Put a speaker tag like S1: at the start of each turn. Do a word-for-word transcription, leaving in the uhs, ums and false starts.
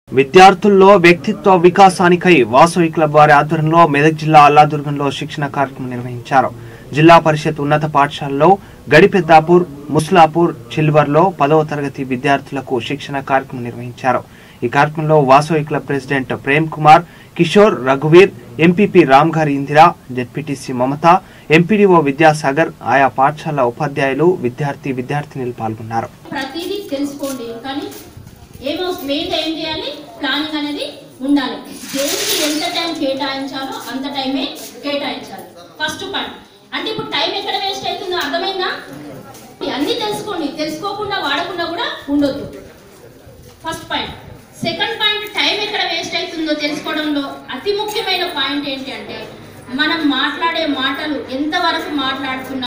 S1: విద్యార్థుల్లో వ్యక్తిత్వ వికాసానికై వాసవి క్లబ్ వారి ఆధ్వర్యంలో మెదక్ జిల్లా అల్లాదుర్గంలో శిక్షణ కార్యక్రమం నిర్వహించారు. జిల్లా పరిషత్ ఉన్నత పాఠశాలలో గడిపెద్దాపూర్, ముస్లాపూర్, చిల్వర్లో పదవ తరగతి విద్యార్థులకు శిక్షణ కార్యక్రమం నిర్వహించారు. ఈ కార్యక్రమంలో వాసవి క్లబ్ ప్రెసిడెంట్ ప్రేమ్ కుమార్, కిషోర్, రఘువీర్, ఎంపీపీ రామ్గారి ఇందిరా, జెడ్పీటీసీ మమత, ఎంపీడీఓ విద్యాసాగర్, ఆయా పాఠశాల ఉపాధ్యాయులు, విద్యార్థి విద్యార్థినులు పాల్గొన్నారు.
S2: ఏమో మెయిన్ ఏం చేయాలి, ప్లానింగ్ అనేది ఉండాలి. దేనికి ఎంత టైం కేటాయించాలో అంత టైమే కేటాయించాలి. ఫస్ట్ పాయింట్ అంటే ఇప్పుడు టైం ఎక్కడ వేస్ట్ అవుతుందో అర్థమైందా? అన్నీ తెలుసుకోండి, తెలుసుకోకుండా వాడకుండా కూడా ఉండొద్దు. First point. Second point, time ఎక్కడ వేస్ట్ అవుతుందో తెలుసుకోవడంలో అతి ముఖ్యమైన పాయింట్ ఏంటి అంటే మనం మాట్లాడే మాటలు ఎంతవరకు మాట్లాడుతున్నాం.